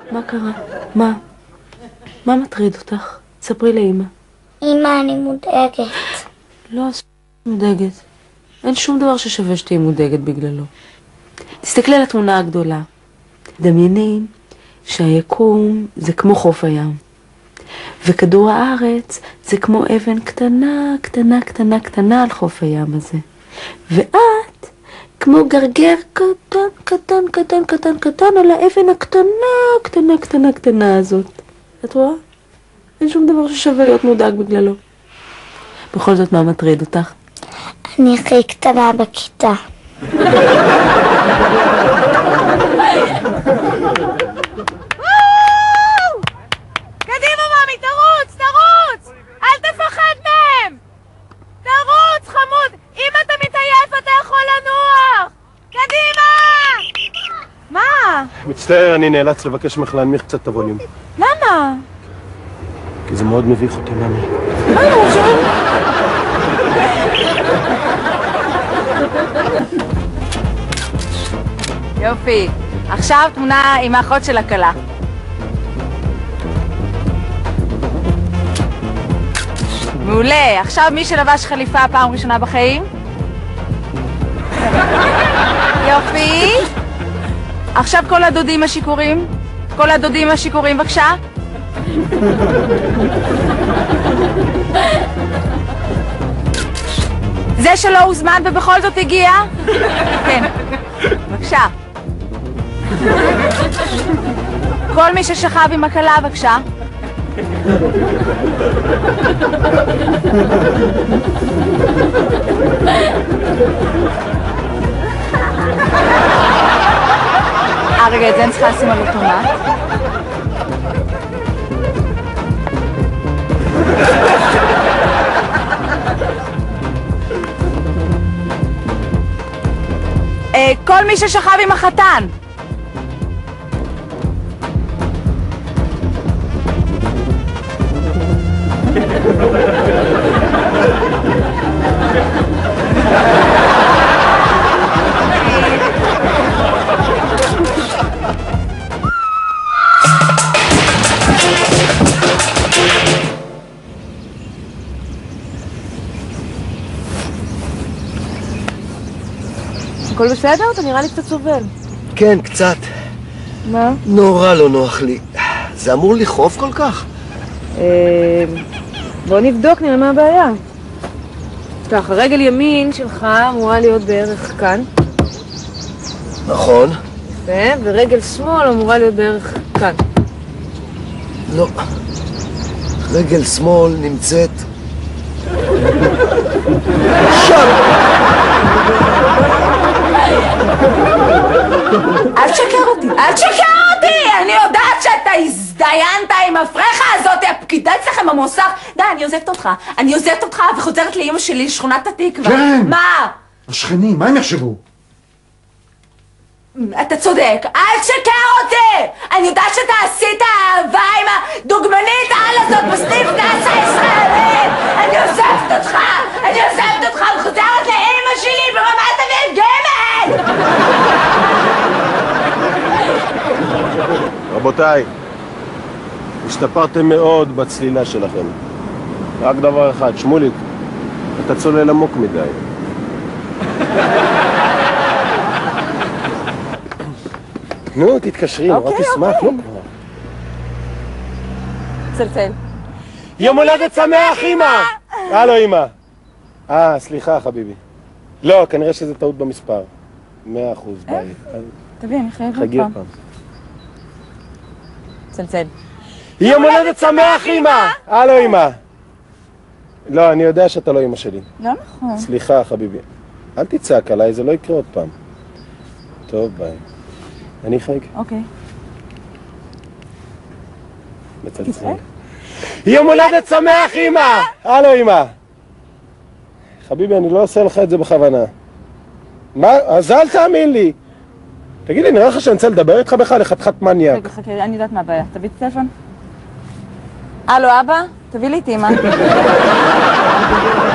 מה קרה? מה? מה מטריד אותך? ספרי לאמא. אמא, אני מודאגת. לא מודאגת. אין שום דבר ששווה שתהיה מודאגת בגללו. תסתכלי על התמונה הגדולה. דמייני שהיקום זה כמו חוף הים. וכדור הארץ זה כמו אבן קטנה, קטנה, קטנה, קטנה על חוף הים הזה. ואת כמו גרגר קטן, קטן, קטן, קטן, קטן על האבן הקטנה, קטנה, קטנה, קטנה הזאת. את רואה? אין שום דבר ששווה להיות מודאג בגללו. בכל זאת, מה מטריד אותך? אני הכי קטנה בכיתה. קדימה ממי, תרוץ, תרוץ! אל תפחד מהם! תרוץ, חמוד! אם אתה מתעייף אתה יכול לנוח! קדימה! מה? מצטער, אני נאלץ לבקש ממך להנמיך קצת את הווליום. למה? כי זה מאוד מביך אותי, ממי. מה לא חושב? יופי, עכשיו תמונה עם האחות של הכלה. מעולה, עכשיו מי שלבש חליפה פעם ראשונה בחיים? יופי. עכשיו כל הדודים השיכורים. כל הדודים השיכורים בבקשה. זה שלא הוזמן ובכל זאת הגיע? כן, בבקשה. כל מי ששכב עם הכלה בבקשה. רגע, את זה אני צריכה לשים על אוטומט. כל מי ששכב עם החתן. הכל בסדר? אתה נראה לי קצת סובל. כן, קצת. מה? נורא לא נוח לי. זה אמור לכאוב כל כך? בוא נבדוק, נראה מה הבעיה. ככה, רגל ימין שלך אמורה להיות בערך כאן. נכון. יפה, ורגל שמאל אמורה להיות בערך כאן. לא. רגל שמאל נמצאת שם. אל תשקר אותי, אל תשקר אותי! אני יודעת שאתה הזדיינת עם הפרחה הזאת, הפקידה אצלכם במוסך. די, אני עוזבת אותך. אני עוזבת אותך וחוזרת לאמא שלי, שכונת התקווה. קרן! מה? השכנים, מה הם יחשבו? אתה צודק, אל תשקר אותי! אני יודעת שאתה עשית אהבה עם הדוגמנית על הזאת בסניף נאס"א הישראלית! אני עוזבת אותך! אני עוזבת אותך וחוזרת לאמא שלי ברמת אביב ג'! רבותיי, השתפרתם מאוד בצלילה שלכם. רק דבר אחד, שמוליק, אתה צולל עמוק מדי. נו, תתקשרי, נורא תשמח, נו כבר. צלצל. יום הולדת שמח, אמא! הלו, אמא. סליחה, חביבי. לא, כנראה שזה טעות במספר. 100%, ביי. תביא, אני חייבת חגי פעם. פעם. צלצל. יום הולדת שמח, אמא! הלו, אמא. לא, אני יודע שאתה לא אמא שלי. לא נכון. סליחה, חביבי. אל תצעק עליי, זה לא יקרה עוד פעם. טוב, ביי. אני חייג. אוקיי. מצלצל. יום הולדת שמח, אמא! הלו, אמא. חביבי, אני לא עושה לך את זה בכוונה. מה? אז אל תאמין לי. תגיד לי, נראה לך שאני רוצה לדבר איתך בכלל לחתיכת מניאק. רגע, חכה, אני יודעת מה הבעיה. תביא את הטלפון. הלו, אבא? תביא לי את אמא.